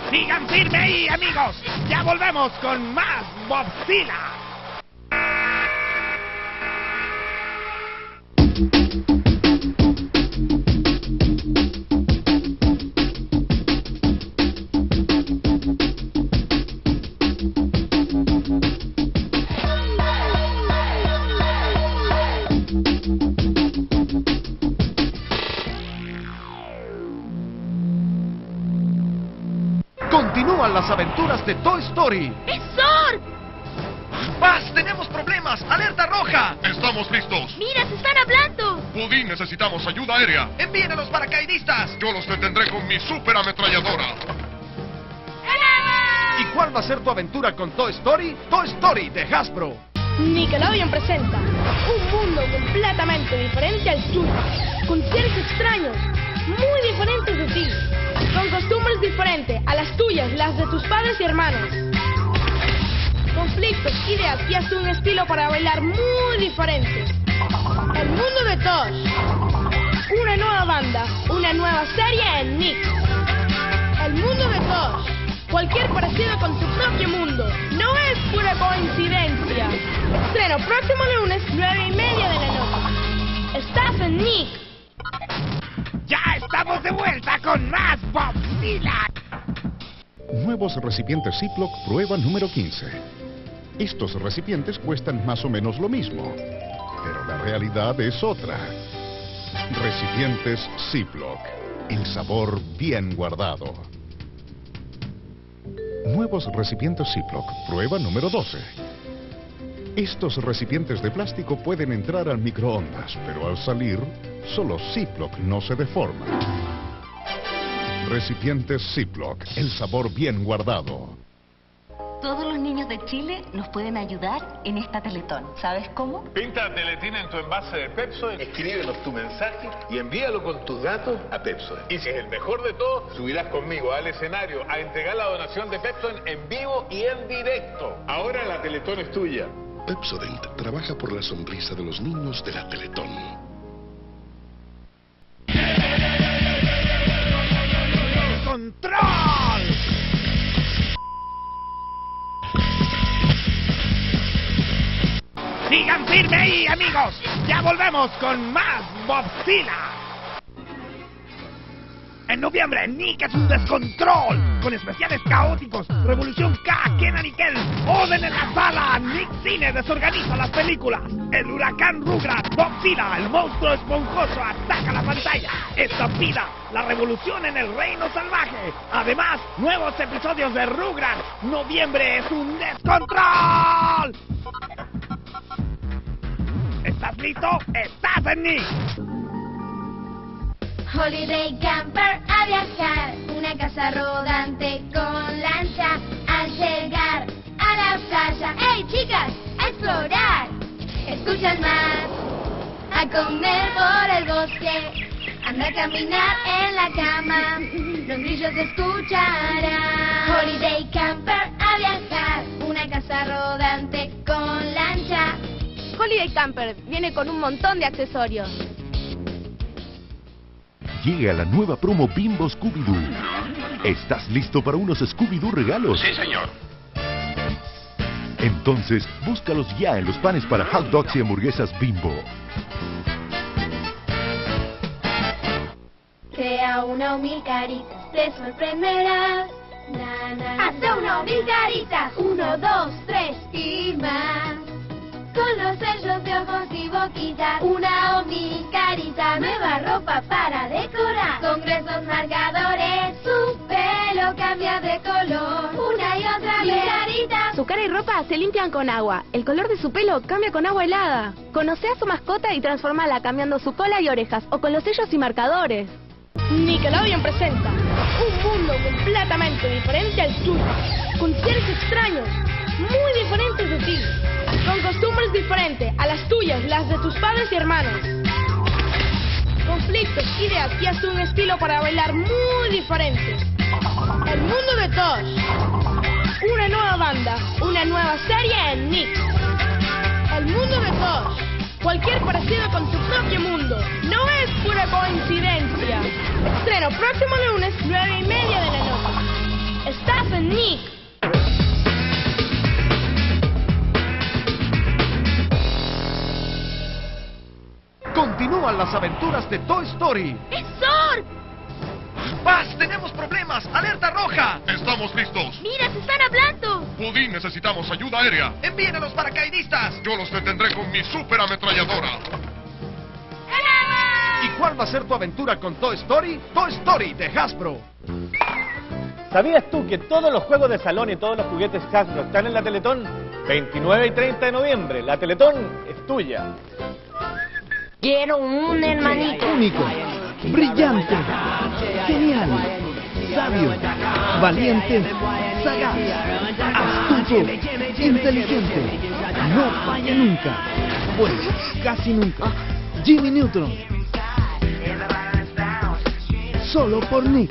Sigan firme ahí, amigos. Ya volvemos con más Bobzilla. Continúan las aventuras de Toy Story. ¡Es Zork! ¡Buzz! ¡Tenemos problemas! ¡Alerta roja! Estamos listos. ¡Mira, se están hablando! Woody, necesitamos ayuda aérea. ¡Envíen a los paracaidistas! Yo los detendré con mi super ametralladora. ¿Y cuál va a ser tu aventura con Toy Story? Toy Story de Hasbro. Nickelodeon presenta un mundo completamente diferente al tuyo, con seres extraños, muy diferentes de ti, con costumbres diferentes a las tuyas, las de tus padres y hermanos, conflictos, ideas y hasta un estilo para bailar muy diferente. El mundo de Tosh, una nueva banda, una nueva serie en Nick. El mundo de Tosh, cualquier parecido con tu propio mundo, no es pura coincidencia. Estreno próximo lunes, 9:30 de la noche. Estás en Nick. Ya estamos de vuelta con más Bobzilla. Nuevos recipientes Ziploc, prueba número 15. Estos recipientes cuestan más o menos lo mismo, pero la realidad es otra. Recipientes Ziploc, el sabor bien guardado. Nuevos recipientes Ziploc, prueba número 12. Estos recipientes de plástico pueden entrar al microondas, pero al salir, solo Ziploc no se deforma. Recipientes Ziploc, el sabor bien guardado. Todos los niños de Chile nos pueden ayudar en esta Teletón. ¿Sabes cómo? Pinta Teletín en tu envase de Pepsodent, escríbenos tu mensaje y envíalo con tus datos a Pepsodent. Y si es el mejor de todo, subirás conmigo al escenario a entregar la donación de Pepsodent en vivo y en directo. Ahora la Teletón es tuya. Pepsodent trabaja por la sonrisa de los niños de la Teletón. ¡Control! Sigan firme ahí, amigos. Ya volvemos con más Bobzilla. En noviembre, Nick es un descontrol, con especiales caóticos, Revolución K, Kenan y Kel, orden en la sala, Nick Cine desorganiza las películas, el huracán Rugrats, Bobzilla, el monstruo esponjoso ataca la pantalla, Estampida, la revolución en el reino salvaje, además, nuevos episodios de Rugrats, noviembre es un descontrol. ¿Estás listo? ¡Estás en Nick! Holiday Camper a viajar, una casa rodante con lancha al llegar a la playa. ¡Hey, chicas! ¡A explorar! Escuchan más, a comer por el bosque, anda a caminar en la cama, los grillos escucharán. Holiday Camper a viajar, una casa rodante con lancha. Holiday Camper viene con un montón de accesorios. Llega la nueva promo Bimbo Scooby-Doo. ¿Estás listo para unos Scooby-Doo regalos? Sí, señor. Entonces, búscalos ya en los panes para hot dogs y hamburguesas Bimbo. Crea una o mil caritas, te sorprenderás. Hace una o mil caritas, 1, 2, 3 y más. Con los sellos de ojos y boquitas, una o mil caritas, nueva ropa para decorar. Con gruesos marcadores, su pelo cambia de color. Una y otra vez caritas. Su cara y ropa se limpian con agua. El color de su pelo cambia con agua helada. Conoce a su mascota y transformala cambiando su cola y orejas o con los sellos y marcadores. Nickelodeon presenta un mundo completamente diferente al tuyo, con seres extraños, muy diferentes de ti, con costumbres diferentes a las tuyas, las de tus padres y hermanos, conflictos, ideas y hasta un estilo para bailar muy diferente. El mundo de Tosh, una nueva banda, una nueva serie en Nick. El mundo de Tosh, cualquier parecido con tu propio mundo, no es pura coincidencia. Estreno próximo lunes, 9:30 de la noche. aventuras de Toy Story. ¡Es Zork! ¡Buzz! ¡Tenemos problemas! ¡Alerta roja! Estamos listos. ¡Mira, se están hablando! Pudín, necesitamos ayuda aérea. ¡Envíen a los paracaidistas! Yo los detendré con mi superametralladora. ¿Y cuál va a ser tu aventura con Toy Story? Toy Story de Hasbro. ¿Sabías tú que todos los juegos de salón y todos los juguetes Hasbro están en la Teletón? 29 y 30 de noviembre, la Teletón es tuya. Quiero un hermanito. Único, brillante, genial, sabio, valiente, sagaz, astuto, inteligente. No falla nunca. Pues casi nunca. Jimmy Neutron. Solo por Nick.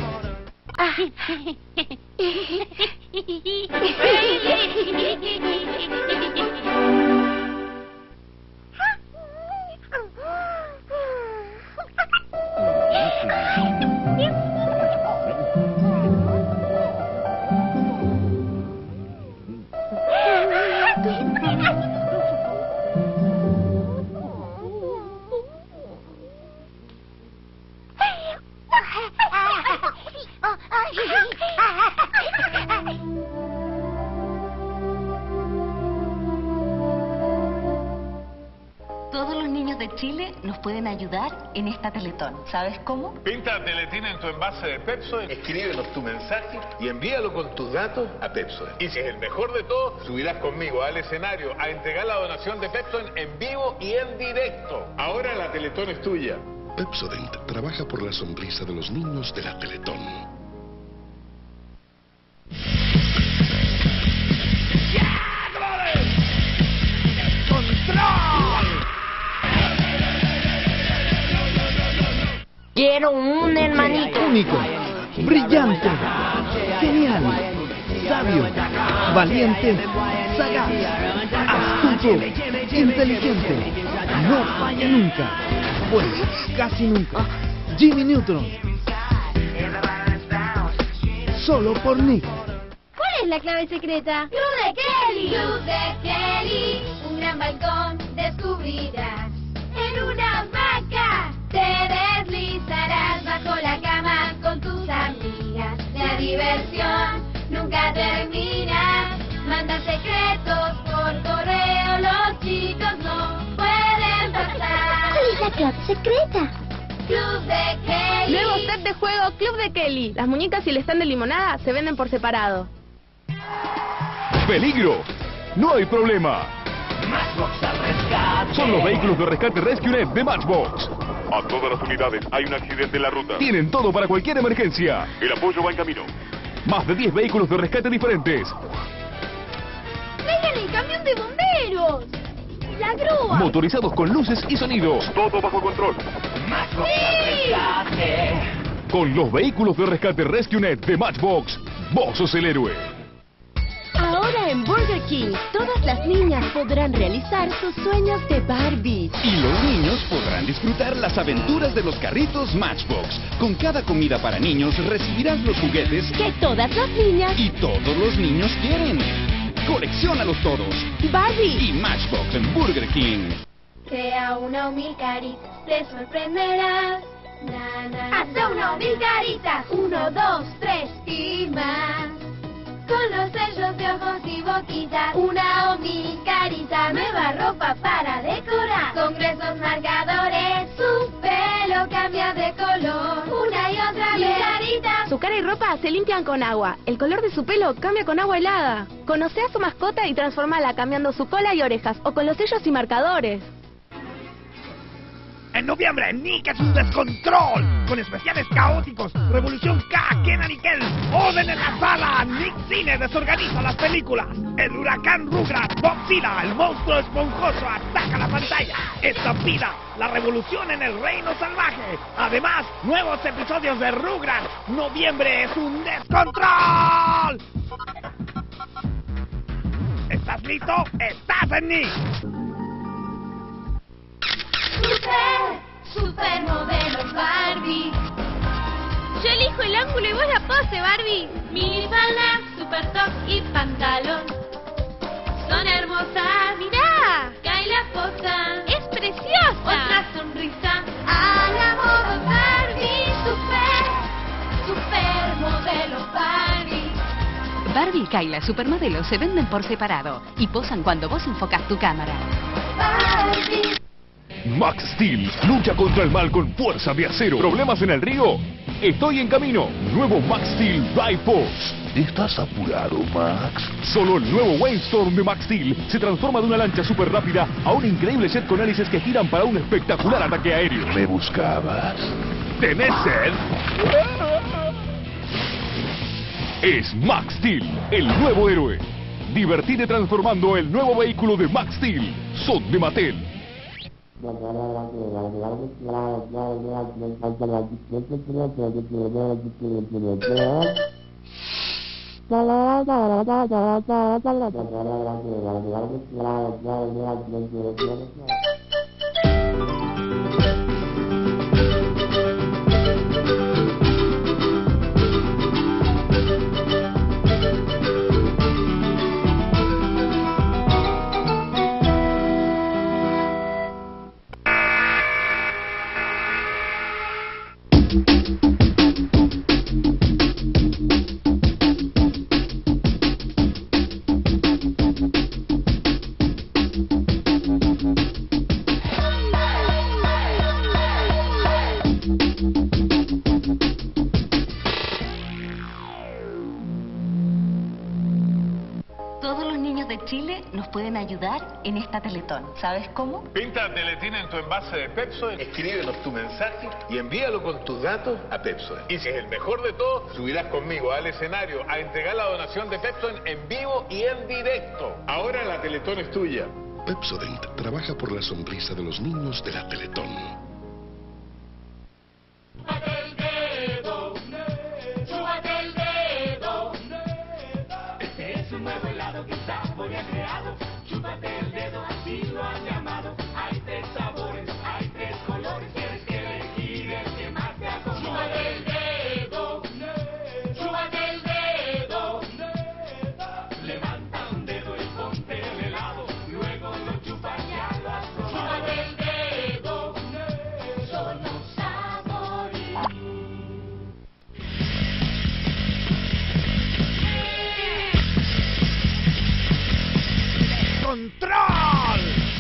Todos los niños de Chile nos pueden ayudar en esta Teletón. ¿Sabes cómo? Pinta Teletín en tu envase de Pepsodent, escríbenos tu mensaje y envíalo con tus datos a Pepsodent. Y si es el mejor de todo, subirás conmigo al escenario a entregar la donación de Pepsodent en vivo y en directo. Ahora la Teletón es tuya. Pepsodent trabaja por la sonrisa de los niños de la Teletón. Quiero un hermanito. Único, brillante, genial, sabio, valiente, sagaz, astuto, inteligente. No falla nunca. Pues casi nunca. Jimmy Neutron. Solo por Nick. ¿Cuál es la clave secreta? Club de Kelly. Club de Kelly. Un gran balcón descubrirás. En una hamaca te deslizarás bajo la cama con tus amigas. La diversión nunca termina. Manda secretos por correo. Los chicos no pueden pasar. ¿Cuál es la clave secreta? Club de Kelly. Nuevo set de juego Club de Kelly. Las muñecas y el stand de limonada se venden por separado. ¡Peligro! ¡No hay problema! Son los vehículos de rescate RescueNet de Matchbox. A todas las unidades, hay un accidente en la ruta. Tienen todo para cualquier emergencia. El apoyo va en camino. Más de 10 vehículos de rescate diferentes. ¡Vengan el camión de bomberos! ¡La grúa! Motorizados con luces y sonidos. Todo bajo control. Con los vehículos de rescate RescueNet de Matchbox, vos sos el héroe. Ahora en Burger King, todas las niñas podrán realizar sus sueños de Barbie. Y los niños podrán disfrutar las aventuras de los carritos Matchbox. Con cada comida para niños recibirás los juguetes que todas las niñas y todos los niños quieren. Colecciónalos todos. Barbie Y Matchbox en Burger King. Crea una o mil caritas, te sorprenderás. Hasta una o mil caritas. 1, 2, 3 y más. Con los sellos de ojos y boquitas. Una o mil caritas. Nueva ropa para decorar. Con gruesos marcadores. Su pelo cambia de color. Una y otra vez. Caritas. Su cara y ropa se limpian con agua. El color de su pelo cambia con agua helada. Conoce a su mascota y transfórmala cambiando su cola y orejas o con los sellos y marcadores. En noviembre, Nick es un descontrol. Con especiales caóticos, Revolución K, Kenan y Kel, orden en la sala. Nick Cine desorganiza las películas. El huracán Rugrats, Godzilla, el monstruo esponjoso ataca la pantalla. Estampida, la revolución en el reino salvaje. Además, nuevos episodios de Rugrats. Noviembre es un descontrol. ¿Estás listo? ¡Estás en Nick! Supermodelos Barbie. Yo elijo el ángulo y vos la pose, Barbie. Minifalda, super top y pantalón. Son hermosas. ¡Mirá! Cae la posa. ¡Es preciosa! Otra sonrisa. Al amor. Barbie y Kyla Supermodelo se venden por separado y posan cuando vos enfocas tu cámara. Barbie. Max Steel lucha contra el mal con fuerza de acero. ¿Problemas en el río? Estoy en camino. Nuevo Max Steel Dry Force. ¿Estás apurado, Max? Solo el nuevo Wave Storm de Max Steel se transforma de una lancha súper rápida a un increíble jet con hélices que giran para un espectacular ataque aéreo. ¿Me buscabas? ¿Tenés sed? Es Max Steel, el nuevo héroe. Divertite transformando el nuevo vehículo de Max Steel. Son de Mattel. Todos los niños de Chile nos pueden ayudar en esta Teletón. ¿Sabes cómo? Pinta Teletín en tu envase de Pepsodent, escríbenos tu mensaje y envíalo con tus datos a Pepsodent. Y si es el mejor de todos, subirás conmigo al escenario a entregar la donación de Pepsodent en vivo y en directo. Ahora la Teletón es tuya. Pepsodent trabaja por la sonrisa de los niños de la Teletón. Chúpate el dedo, así lo han llamado. Hay 3 sabores, hay 3 colores. Tienes que elegir el que más te acomode. Chúpate el dedo, chúpate el dedo. Levanta un dedo y ponte el helado. Luego lo chupas y ya lo has probado. Chúpate el dedo, solo sabores. ¡Control!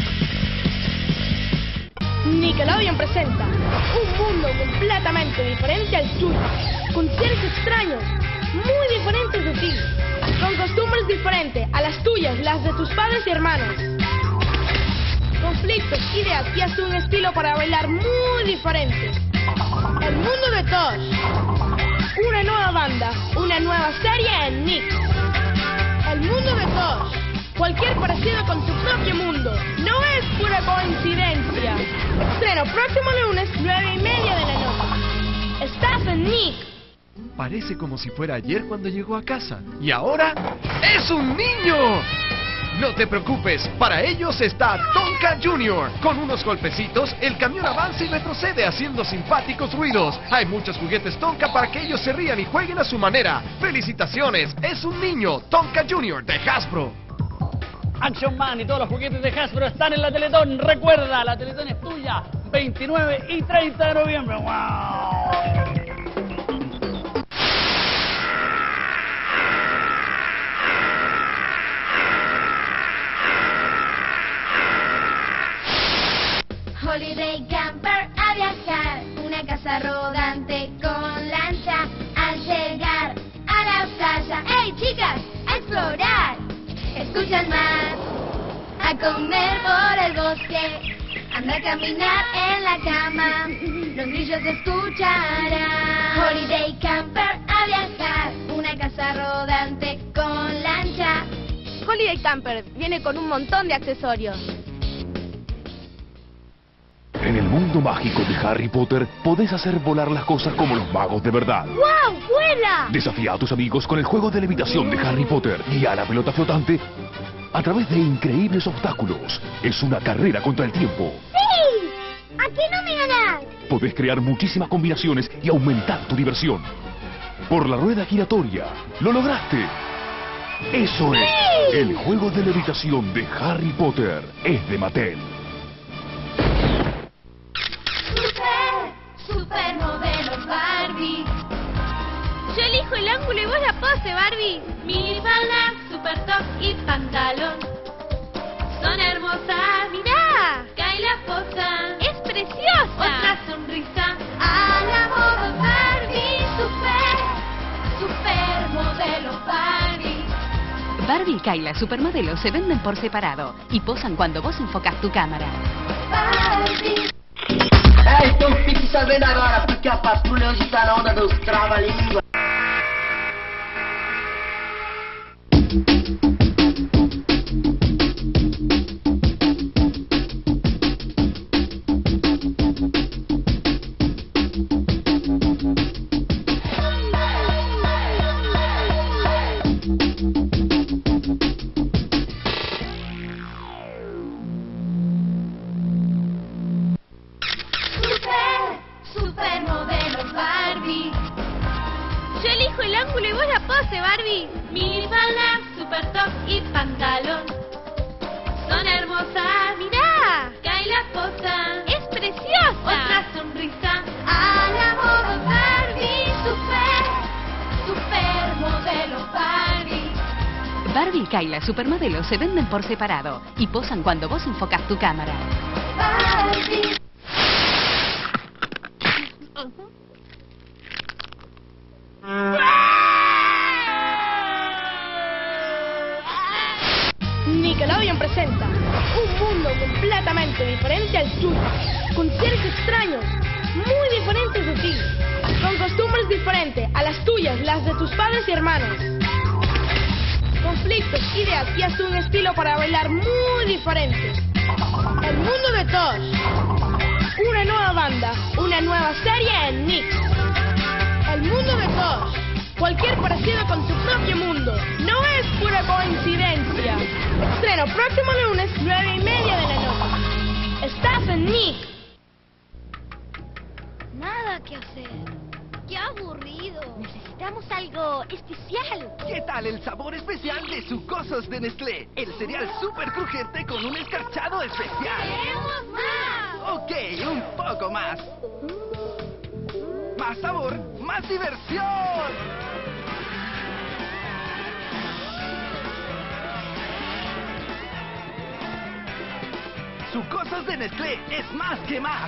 Nickelodeon presenta un mundo completamente diferente al tuyo, con seres extraños, muy diferentes de ti, con costumbres diferentes a las tuyas, las de tus padres y hermanos, conflictos, ideas y hasta un estilo para bailar muy diferente. El mundo de Tosh, una nueva banda, una nueva serie en Nick. El mundo de Tosh. Cualquier parecido con tu propio mundo no es pura coincidencia. Estreno próximo lunes, 9:30 de la noche. Estás en Nick. Parece como si fuera ayer cuando llegó a casa. Y ahora ¡es un niño! No te preocupes, para ellos está Tonka Jr. Con unos golpecitos, el camión avanza y retrocede haciendo simpáticos ruidos. Hay muchos juguetes Tonka para que ellos se rían y jueguen a su manera. ¡Felicitaciones! Es un niño, Tonka Jr. de Hasbro. Action Man y todos los juguetes de Hasbro están en la Teletón. Recuerda, la Teletón es tuya. 29 y 30 de noviembre. ¡Wow! Holiday Camper a viajar, una casa rodante con lancha al llegar a la playa. ¡Hey, chicas! ¡A explorar! Escuchan más, a comer por el bosque, anda a caminar en la cama, los grillos escucharán. Holiday Camper a viajar, una casa rodante con lancha. Holiday Camper viene con un montón de accesorios. En el mundo mágico de Harry Potter, podés hacer volar las cosas como los magos de verdad. ¡Wow! ¡Vuela! Desafía a tus amigos con el juego de levitación de Harry Potter. Guía a la pelota flotante a través de increíbles obstáculos. Es una carrera contra el tiempo. ¡Sí! ¡Aquí no me ganás! Podés crear muchísimas combinaciones y aumentar tu diversión. Por la rueda giratoria. ¡Lo lograste! Eso es. ¡Sí! El juego de levitación de Harry Potter es de Mattel. Supermodelos Barbie. Yo elijo el ángulo y vos la pose, Barbie. Minifalda, super top y pantalón. Son hermosas. Mirá. Kai la posa. Es preciosa. Otra sonrisa. A la moda Barbie, super modelo Barbie. Barbie y Kai, la supermodelo, se venden por separado y posan cuando vos enfocás tu cámara. Barbie. Então fique sabendo agora, porque a patrulha hoje tá na onda dos trava-língua. Supermodelo Barbie. Yo elijo el ángulo y vos la pose, Barbie. Minifalda, super top y pantalón. Son hermosas. Mirá. Kai la posa. Es preciosa. Otra sonrisa. A la moda Barbie, supermodelo Barbie. Barbie y Kai, la supermodelo, se venden por separado y posan cuando vos enfocás tu cámara. Barbie. Nickelodeon presenta un mundo completamente diferente al tuyo, con seres extraños, muy diferentes de ti, con costumbres diferentes a las tuyas, las de tus padres y hermanos, conflictos, ideas y hasta un estilo para bailar muy diferente. El mundo de Tosh, una nueva banda, una nueva serie en Nick. El mundo de Tosh. Cualquier parecido con tu propio mundo no es pura coincidencia. Estreno próximo lunes, 9:30 de la noche. Estás en Nick. Nada que hacer. ¡Qué aburrido! Necesitamos algo especial. ¿Qué tal el sabor especial de Sucosos de Nestlé? El cereal súper crujiente con un escarchado especial. ¡Queremos más! Ok, un poco más. Más sabor, más diversión. Sucosos de Nestlé es más que más.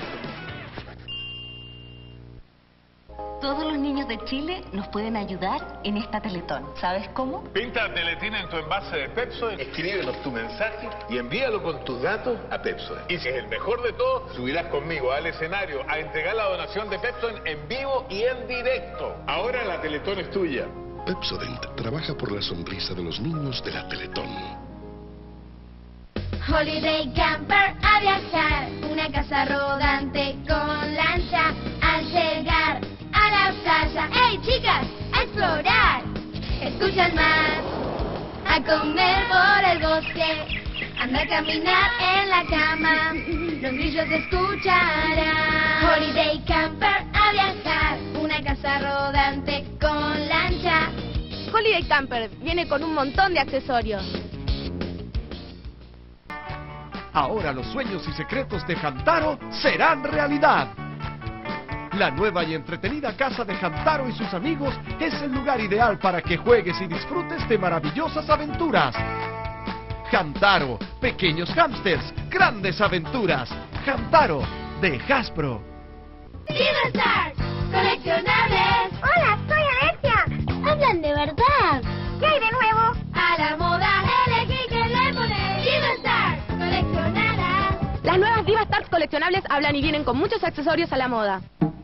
Todos los niños de Chile nos pueden ayudar en esta Teletón. ¿Sabes cómo? Pinta Teletina en tu envase de Pepsodent, escríbenos tu mensaje y envíalo con tus datos a Pepsodent. Y si es el mejor de todo, subirás conmigo al escenario a entregar la donación de Pepsodent en vivo y en directo. Ahora la Teletón es tuya. Pepsodent trabaja por la sonrisa de los niños de la Teletón. Holiday Camper a viajar, una casa rodante con lancha al llegar a la playa. ¡Hey, chicas! ¡A explorar! Escuchan más, a comer por el bosque, anda a caminar en la cama, los grillos escucharán. Holiday Camper a viajar, una casa rodante con lancha. Holiday Camper viene con un montón de accesorios. Ahora los sueños y secretos de Hamtaro serán realidad. La nueva y entretenida casa de Hamtaro y sus amigos es el lugar ideal para que juegues y disfrutes de maravillosas aventuras. Hamtaro, pequeños hámsters, grandes aventuras. Hamtaro, de Hasbro. ¡Dinosauros! ¡Coleccionables! ¡Hola, soy Alexia! ¡Hablan de verdad! ¿Qué hay de nuevo? A la moda elegí que le pones Dinosauros coleccionadas. Las nuevas Diva Stars coleccionables hablan y vienen con muchos accesorios a la moda.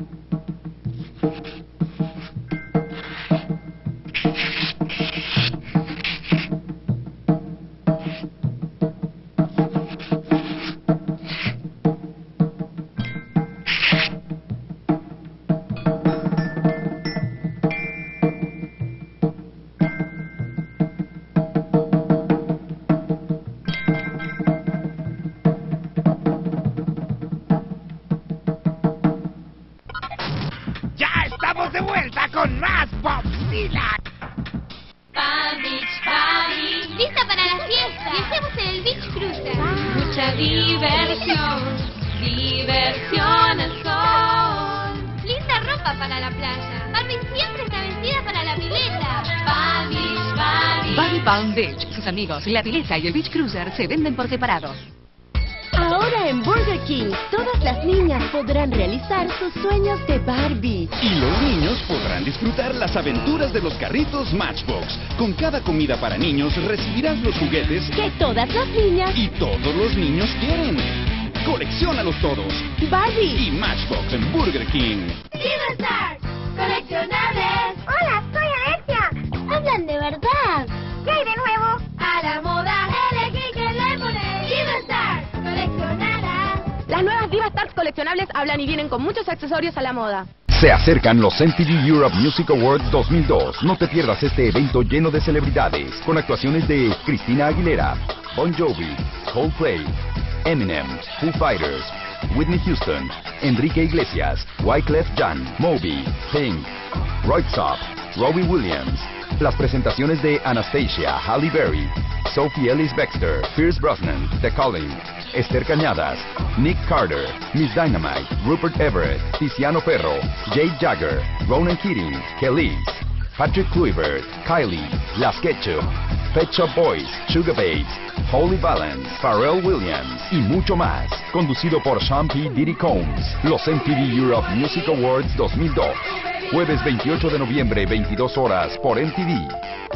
¡Estamos de vuelta con más Popzilla! Palm Beach Party. ¡Lista para la fiesta! ¡Viajemos en el Beach Cruiser! Mucha diversión, diversión al sol. ¡Linda ropa para la playa! Barbie siempre está vestida para la pileta. Barbie. Barbie Palm Beach. Sus amigos, la pileta y el Beach Cruiser se venden por separado. Ahora en Burger King, todas las niñas podrán realizar sus sueños de Barbie. Y los niños podrán disfrutar las aventuras de los carritos Matchbox. Con cada comida para niños recibirás los juguetes que todas las niñas y todos los niños quieren. Colecciónalos todos. Barbie Y Matchbox en Burger King. Stars, coleccionables. Hola, soy Alexia. Hablan de verdad. ¿Qué hay de nuevo? A la moda, elegí que le pones. Stars, coleccionadas. Las nuevas Diva Stars coleccionables hablan y vienen con muchos accesorios a la moda. Se acercan los MTV Europe Music Awards 2002. No te pierdas este evento lleno de celebridades, con actuaciones de Cristina Aguilera, Bon Jovi, Coldplay, Eminem, Foo Fighters, Whitney Houston, Enrique Iglesias, Wyclef Jean, Moby, Pink, Röyksopp, Robbie Williams. Las presentaciones de Anastasia, Halle Berry, Sophie Ellis-Bextor, Pierce Brosnan, The Calling, Esther Cañadas, Nick Carter, Miss Dynamite, Rupert Everett, Tiziano Ferro, Jake Jagger, Ronan Keating, Kelis, Patrick Kluivert, Kylie, Las Ketchup, Pet Shop Boys, Sugar Babes, Holy Balance, Pharrell Williams y mucho más. Conducido por Sean P. Diddy Combs. Los MTV Europe Music Awards 2002. Jueves 28 de noviembre, 22 horas, por MTV.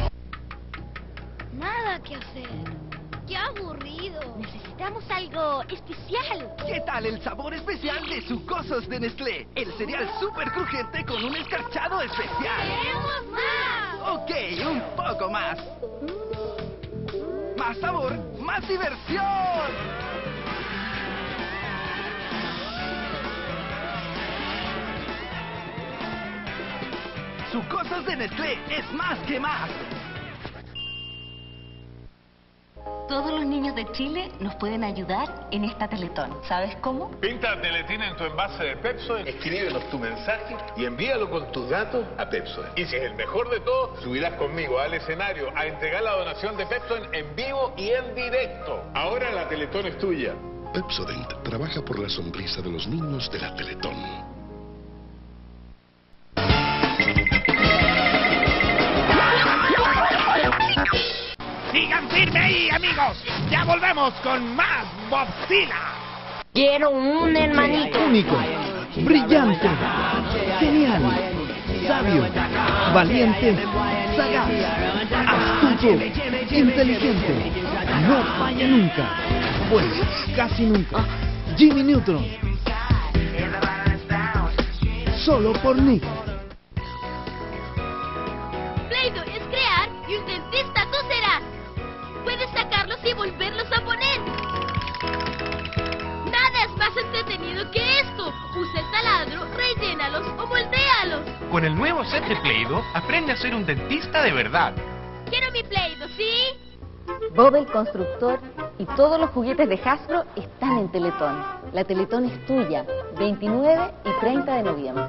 Nada que hacer. ¡Qué aburrido! Necesitamos algo especial. ¿Qué tal el sabor especial de Sucosos de Nestlé? El cereal súper crujiente con un escarchado especial. ¡Queremos más! Ok, un poco más. Más sabor, más diversión. Sucosos de Nestlé es más que más. Todos los niños de Chile nos pueden ayudar en esta Teletón. ¿Sabes cómo? Pinta Teletina en tu envase de Pepsodent, escríbenos tu mensaje y envíalo con tus datos a Pepsodent. Y si es el mejor de todos, subirás conmigo al escenario a entregar la donación de Pepsodent en vivo y en directo. Ahora la Teletón es tuya. Pepsodent trabaja por la sonrisa de los niños de la Teletón. Sigan firme ahí, amigos. Ya volvemos con más Bobbzilla. Quiero un hermanito. Único, brillante, genial, sabio, valiente, sagaz, astuto, inteligente. No falla nunca. Pues casi nunca. Jimmy Neutron. Solo por Nick. Play-Doh es crear y un dentista tú serás. Puedes sacarlos y volverlos a poner. Nada es más entretenido que esto. Usa el taladro, rellénalos o moldéalos. Con el nuevo set de Play-Doh, aprende a ser un dentista de verdad. Quiero mi Play-Doh, ¿sí? Bob el Constructor y todos los juguetes de Hasbro están en Teletón. La Teletón es tuya, 29 y 30 de noviembre.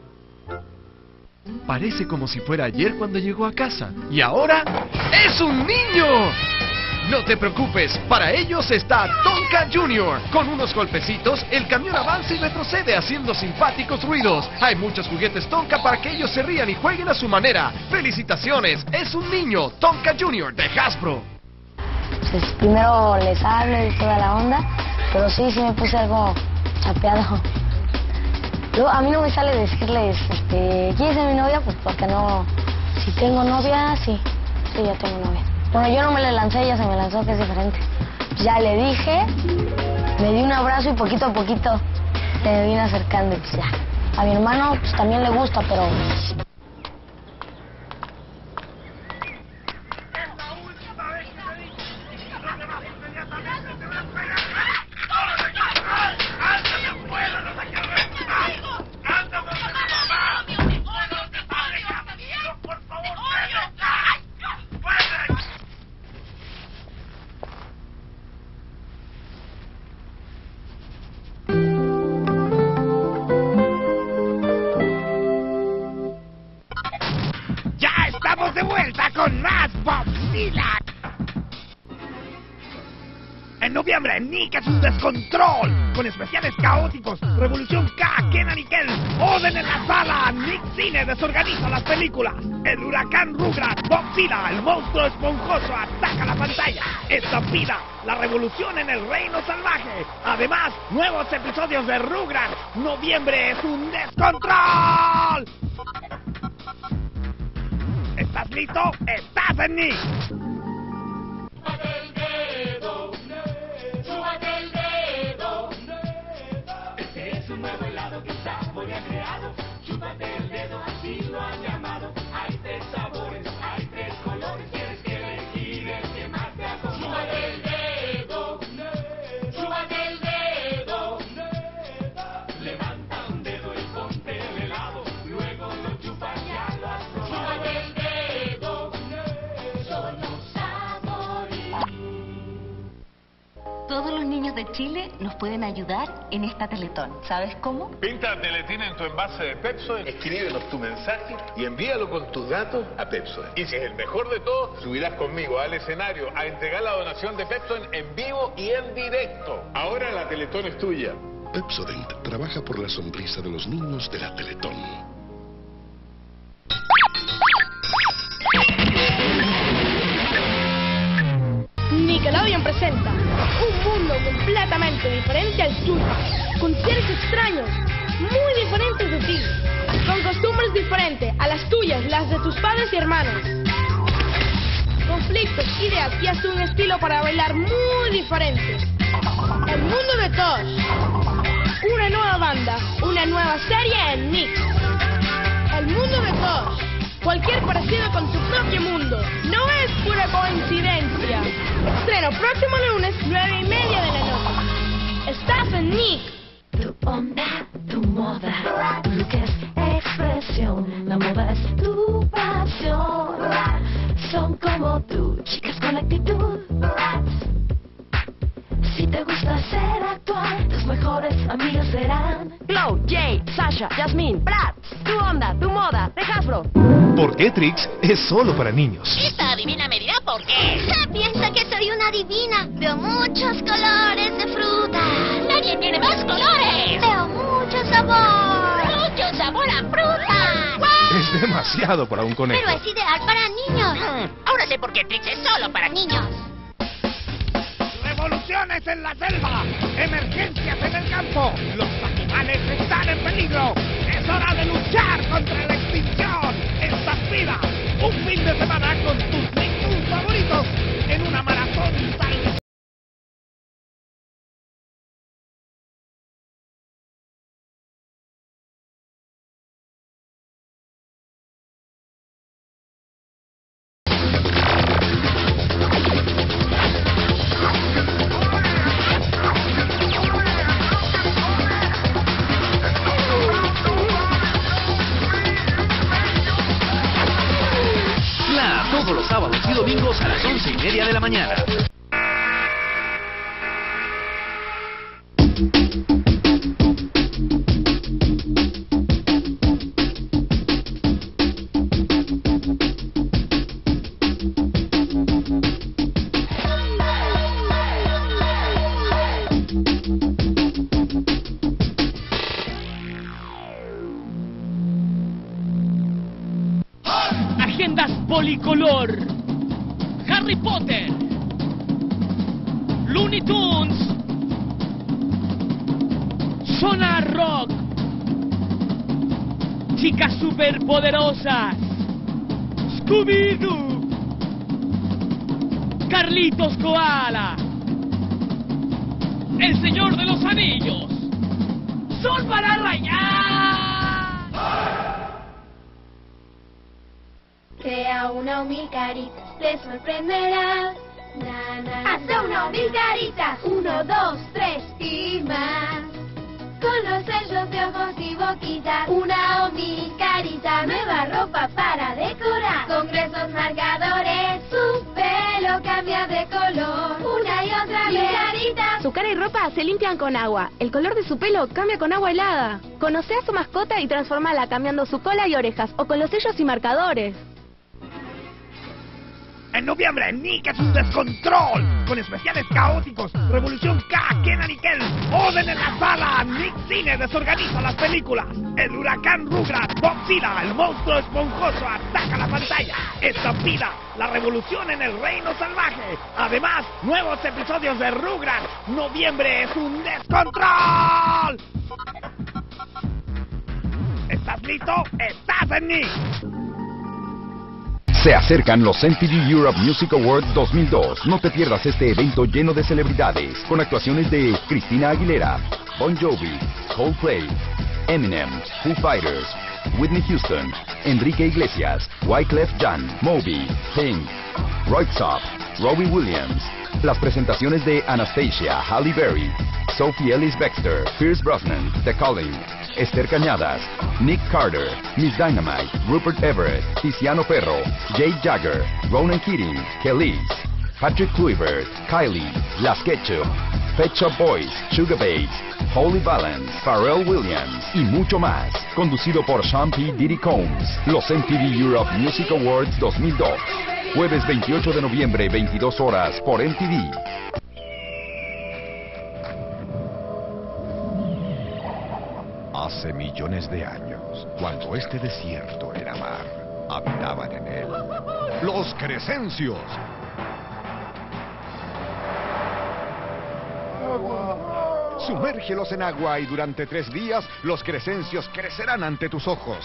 Parece como si fuera ayer cuando llegó a casa. Y ahora ¡es un niño! No te preocupes, para ellos está Tonka Jr. Con unos golpecitos, el camión avanza y retrocede haciendo simpáticos ruidos. Hay muchos juguetes Tonka para que ellos se rían y jueguen a su manera. ¡Felicidades! Es un niño, Tonka Jr. de Hasbro. Pues primero les hablo y toda la onda, pero sí me puse algo chapeado. Luego, a mí no me sale decirles, ¿quieres ser mi novia? Pues porque no, si tengo novia, sí, ya tengo novia. Bueno, yo no me le lancé, ella se me lanzó, que es diferente. Ya le dije, me di un abrazo y poquito a poquito me vine acercando y pues ya. A mi hermano pues también le gusta, pero... noviembre, Nick es un descontrol. Con especiales caóticos, Revolución K, Kenan y Kel, Oden en la sala, Nick Cine desorganiza las películas. El huracán Rugrats, Godzilla, el monstruo esponjoso ataca la pantalla. Estampida, la revolución en el reino salvaje. Además, nuevos episodios de Rugrats. Noviembre es un descontrol. ¿Estás listo? ¡Estás en Nick! Chúpate el dedo. Este es un nuevo helado que Saborea ha creado. Chúpate el dedo, así lo han llamado. Hay 3 sabores, hay 3 colores. Tienes que elegir el que más te acomode. Chúpate el dedo. Chúpate el dedo. Levanta un dedo y ponte el helado. Luego lo chupas, ya lo has probado. Chúpate el dedo. Solo Saborea. Todos los niños de Chile nos pueden ayudar en esta Teletón. ¿Sabes cómo? Pinta Teletín en tu envase de Pepsodent, escríbenos tu mensaje y envíalo con tus datos a Pepsodent. Y si es el mejor de todos, subirás conmigo al escenario a entregar la donación de Pepsodent en vivo y en directo. Ahora la Teletón es tuya. Pepsodent trabaja por la sonrisa de los niños de la Teletón. Nickelodeon presenta un mundo completamente diferente al tuyo, con seres extraños, muy diferentes de ti, con costumbres diferentes a las tuyas, las de tus padres y hermanos, conflictos, ideas y hasta un estilo para bailar muy diferente. El mundo de Tosh, una nueva banda, una nueva serie en Nick. El mundo de Tosh, cualquier parecido con tu propio mundo, no es pura coincidencia. Estreno próximo lunes, 9:30 de la noche. Estás en Nick. Tu onda, tu moda, tu look es expresión, la moda es tu pasión. Son como tú, chicas con actitud. Si te gusta ser actual, tus mejores amigas serán Glow, Jay, Sasha, Jasmine, Bratz, tu onda, tu moda, de Hasbro. ¿Por qué Trix es solo para niños? Esta adivina me dirá por qué. Piensa que soy una adivina. Veo muchos colores de fruta. ¡Nadie tiene más colores! Veo mucho sabor. ¡Mucho sabor a fruta! Es demasiado para un conejo. Pero es ideal para niños. Ahora sé por qué Trix es solo para niños. ¡Revoluciones en la selva! ¡Emergencias en el campo! ¡Los animales están en peligro! ¡Es hora de luchar contra la extinción! ¡Estampida! Un fin de semana con tus Nicktoons favoritos en una maratón salvaje. Todos los sábados y domingos a las 11:30 de la mañana. Agendas policolor. Harry Potter. Looney Tunes. Sonar Rock. Chicas superpoderosas. Scooby-Doo. Carlitos Koala. El Señor de los Anillos. Sol para rayar. Crea una o mil caritas, te sorprenderás. Hace una o mil caritas, 1, 2, 3 y más. Con los sellos de ojos y boquitas, una o mil caritas, nueva ropa para decorar. Con gruesos marcadores, su pelo cambia de color. Una y otra vez caritas. Su cara y ropa se limpian con agua. El color de su pelo cambia con agua helada. Conoce a su mascota y transformala cambiando su cola y orejas o con los sellos y marcadores. En noviembre, Nick es un descontrol. Con especiales caóticos, Revolución K, Kenan y Kel, Oden en la sala, Nick Cine desorganiza las películas. El huracán Rugrats, Godzilla, el monstruo esponjoso ataca la pantalla. Estampida, la revolución en el reino salvaje. Además, nuevos episodios de Rugrats. Noviembre es un descontrol. ¿Estás listo? ¡Estás en Nick! Se acercan los MTV Europe Music Awards 2002. No te pierdas este evento lleno de celebridades, con actuaciones de Christina Aguilera, Bon Jovi, Coldplay, Eminem, Foo Fighters, Whitney Houston, Enrique Iglesias, Wyclef Jean, Moby, Pink, Röyksopp, Robbie Williams. Las presentaciones de Anastasia, Halle Berry, Sophie Ellis-Bextor, Pierce Brosnan, The Calling, Esther Cañadas, Nick Carter, Miss Dynamite, Rupert Everett, Tiziano Ferro, Jake Jagger, Ronan Keating, Kelis, Patrick Kluivert, Kylie, Las Ketchup, Pet Shop Boys, Sugar Babes, Holy Valance, Pharrell Williams y mucho más. Conducido por Sean P. Diddy Combs. Los MTV Europe Music Awards 2002. Jueves 28 de noviembre, 22 horas, por MTV. Hace millones de años, cuando este desierto era mar, habitaban en él los Crescencios. Sumérgelos en agua y durante 3 días los Crescencios crecerán ante tus ojos.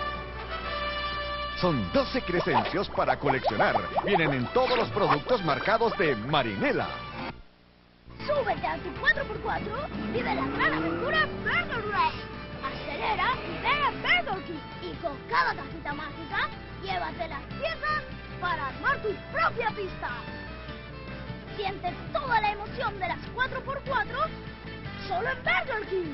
Son 12 Crescencios para coleccionar. Vienen en todos los productos marcados de Marinela. Súbete a tu 4x4, vive la gran aventura Burger Race. Acelera y ven a Burger King. Y con cada cajita mágica, llévate las piezas para armar tu propia pista. Siente toda la emoción de las 4x4 solo en Burger King.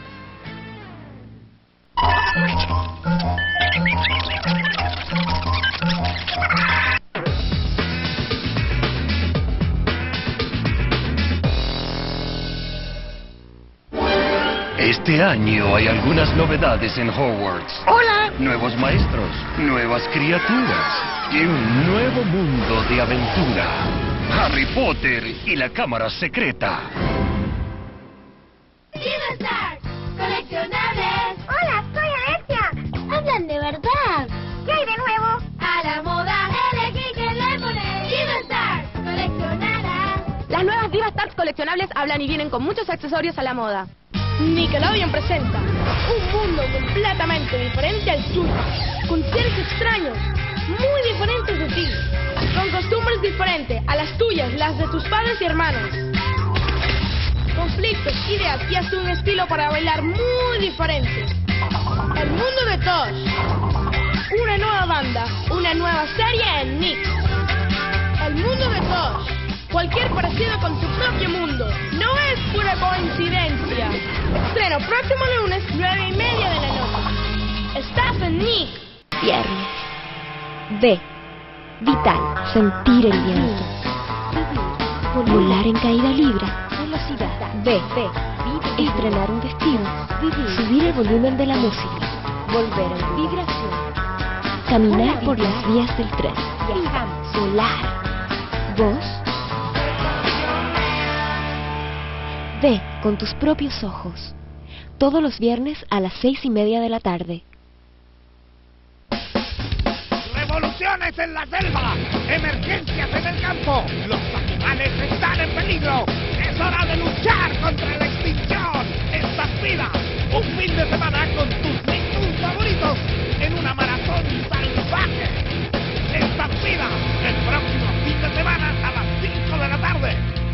Este año hay algunas novedades en Hogwarts. ¡Hola! Nuevos maestros, nuevas criaturas y un nuevo mundo de aventura. Harry Potter y la Cámara Secreta. ¡Dinosauros! ¡Coleccionables! ¡Hola, soy Alexia! ¡Hablan de verdad! ¿Qué hay de nuevo? A la moda, elegí que le pones. ¡Dinosauros! ¡Coleccionadas! Las nuevas Diva Stars coleccionables hablan y vienen con muchos accesorios a la moda. Nickelodeon presenta un mundo completamente diferente al tuyo, con seres extraños, muy diferentes de ti, con costumbres diferentes a las tuyas, las de tus padres y hermanos, conflictos, ideas y hasta un estilo para bailar muy diferente. El mundo de Tosh, una nueva banda, una nueva serie en Nick. El mundo de Tosh. Cualquier parecido con tu propio mundo no es pura coincidencia. Estreno próximo lunes, 9:30 de la noche. Estás en Nick. Viernes. V. Vital. Sentir el viento. Volar en caída libre. Velocidad. V. Estrenar un destino. Subir el volumen de la música. Volver en vibración. Caminar por las vías del tren. Volar. Vos. Ve con tus propios ojos. Todos los viernes a las 6:30 de la tarde. ¡Revoluciones en la selva! ¡Emergencias en el campo! ¡Los animales están en peligro! ¡Es hora de luchar contra la extinción! ¡Estampida! Un fin de semana con tus Nicktoons favoritos en una maratón salvaje. ¡Estampida! El próximo fin de semana a las 5 de la tarde.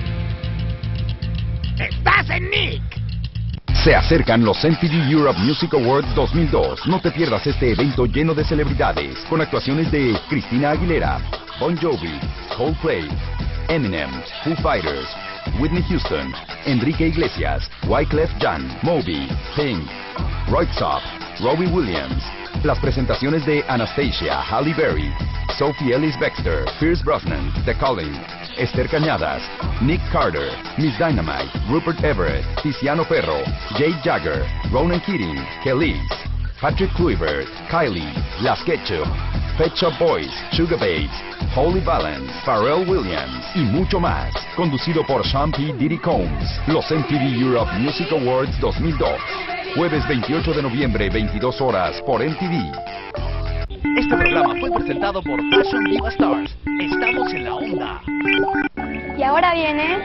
¡Estás en Nick! Se acercan los MTV Europe Music Awards 2002. No te pierdas este evento lleno de celebridades, con actuaciones de Christina Aguilera, Bon Jovi, Coldplay, Eminem, Foo Fighters, Whitney Houston, Enrique Iglesias, Wyclef Jean, Moby, Pink, Röyksopp, Robbie Williams. Las presentaciones de Anastasia, Halle Berry, Sophie Ellis-Bextor, Pierce Brosnan, The Calling, Esther Cañadas, Nick Carter, Miss Dynamite, Rupert Everett, Tiziano Ferro, Jake Jagger, Ronan Keating, Kelis, Patrick Kluivert, Kylie, Las Ketchup, Pet Shop Boys, Sugar Babes, Holy Valance, Pharrell Williams y mucho más. Conducido por Sean P. Diddy Combs. Los MTV Europe Music Awards 2002. Jueves 28 de noviembre, 22 horas, por MTV. Este programa fue presentado por Fashion Diva Stars. Estamos en la onda. Y ahora viene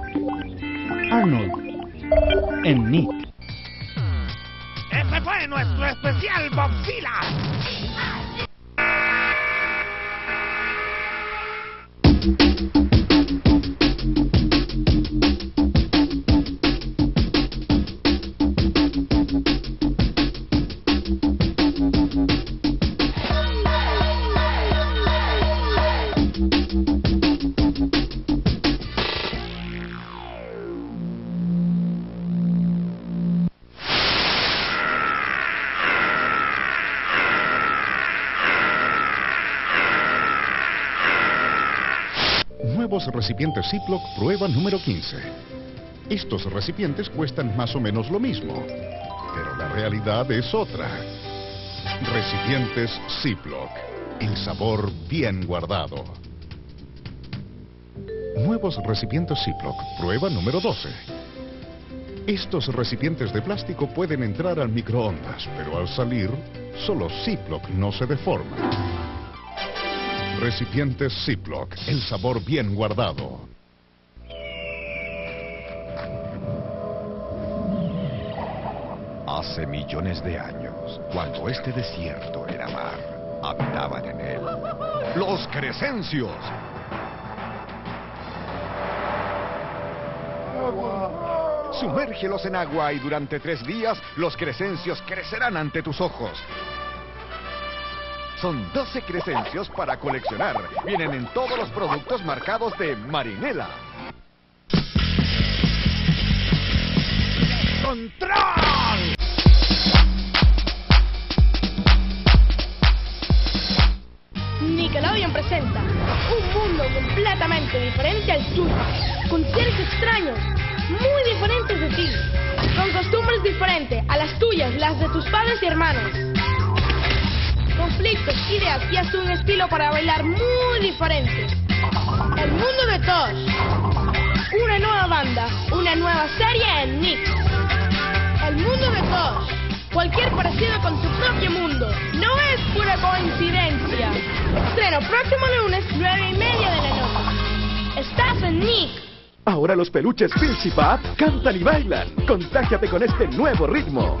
Arnold en Nick. Ese fue nuestro especial Boxila. Nuevos recipientes Ziploc, prueba número 15. Estos recipientes cuestan más o menos lo mismo, pero la realidad es otra. Recipientes Ziploc, el sabor bien guardado. Nuevos recipientes Ziploc, prueba número 12. Estos recipientes de plástico pueden entrar al microondas, pero al salir, solo Ziploc no se deforma. Recipientes Ziploc, el sabor bien guardado. Hace millones de años, cuando este desierto era mar, habitaban en él los Crescencios. Sumérgelos en agua y durante 3 días los Crescencios crecerán ante tus ojos. Son 12 Crescencios para coleccionar. Vienen en todos los productos marcados de Marinela. ¡Control! Nickelodeon presenta un mundo completamente diferente al tuyo, con seres extraños, muy diferentes de ti, con costumbres diferentes a las tuyas, las de tus padres y hermanos. Conflictos, ideas y hasta un estilo para bailar muy diferente. El mundo de Tosh. Una nueva banda, una nueva serie en Nick. El mundo de Tosh. Cualquier parecido con tu propio mundo. No es pura coincidencia. Estreno próximo lunes, 9:30 de la noche. Estás en Nick. Ahora los peluches Bills y Pap cantan y bailan. Contágiate con este nuevo ritmo.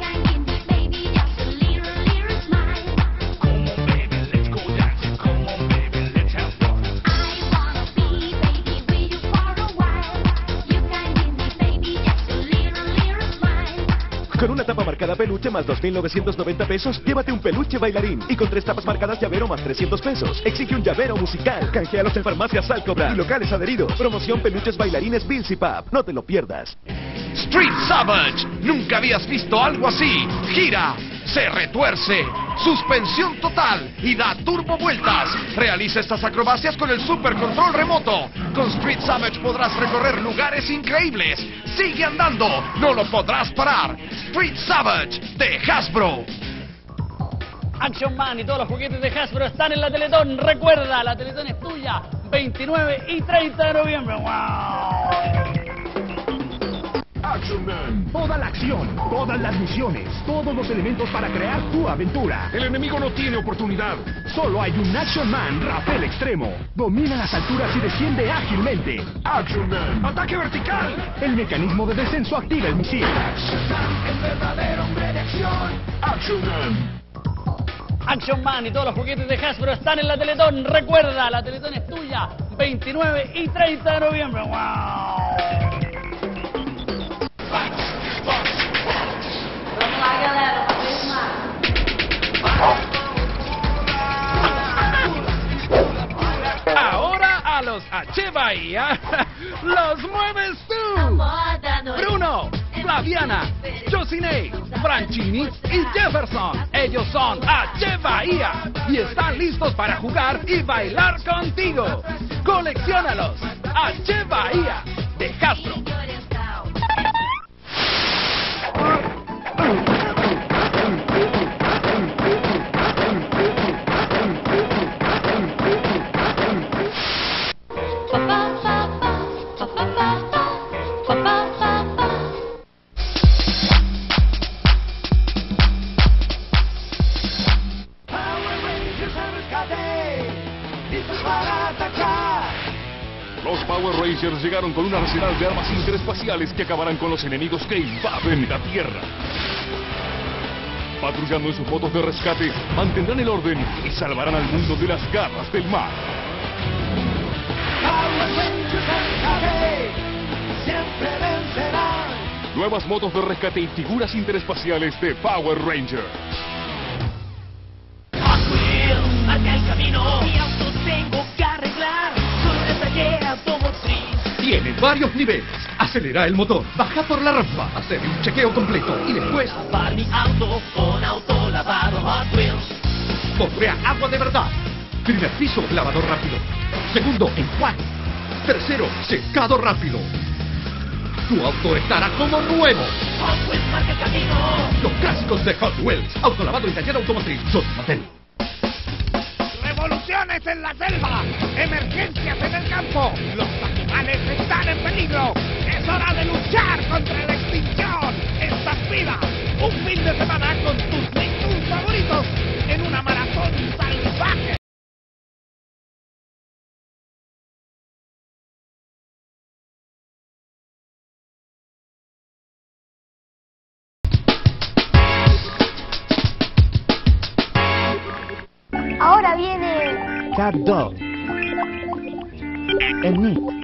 Con una tapa marcada peluche más 2.990 pesos, llévate un peluche bailarín. Y con 3 tapas marcadas llavero más 300 pesos. Exige un llavero musical. Canjealos en farmacias al cobrar y locales adheridos. Promoción peluches bailarines Bills y Pap. No te lo pierdas. Street Savage. Nunca habías visto algo así. Gira, se retuerce, suspensión total y da turbo vueltas. Realiza estas acrobacias con el super control remoto. Con Street Savage podrás recorrer lugares increíbles. Sigue andando, no lo podrás parar. Street Savage de Hasbro. Action Man y todos los juguetes de Hasbro están en la Teletón. Recuerda, la Teletón es tuya. 29 y 30 de noviembre. ¡Wow! Action Man. Toda la acción, todas las misiones, todos los elementos para crear tu aventura. El enemigo no tiene oportunidad. Solo hay un Action Man Rappel extremo. Domina las alturas y desciende ágilmente. Action Man. Ataque vertical. El mecanismo de descenso activa el misil. Action Man, el verdadero hombre de acción. Action Man. Action Man y todos los juguetes de Hasbro están en la Teletón. Recuerda, la Teletón es tuya. 29 y 30 de noviembre. ¡Wow! Ahora a los H Bahía los mueves tú. Bruno, Flaviana, Josiné, Franchini y Jefferson. Ellos son H Bahía y están listos para jugar y bailar contigo. Colecciónalos. H Bahía de Hasbro. Los Power Rangers llegaron con un arsenal de armas interespaciales que acabarán con los enemigos que invaden la Tierra. Patrullando en sus motos de rescate, mantendrán el orden y salvarán al mundo de las garras del mal. Siempre vencerán. Nuevas motos de rescate y figuras interespaciales de Power Rangers. Marca el camino, mi auto tengo que arreglar. Solo una taller automotriz. Tiene varios niveles. Acelera el motor, baja por la rampa, hacer un chequeo completo y después Lavar mi auto con autolavado Hot Wheels. bombea agua de verdad. Primer piso, lavador rápido. Segundo, enjuague. Tercero, secado rápido. Tu auto estará como nuevo. Hot Wheels marca el camino. Los clásicos de Hot Wheels, autolavado y taller automotriz, son Mattel. ¡Revoluciones en la selva! ¡Emergencias en el campo! ¡Los animales están en peligro! ¡Es hora de luchar contra la extinción! ¡Estampida! Un fin de semana con tus Nicktoons favoritos en una maratón salvaje. Ahora viene Cat Dog. En Nick.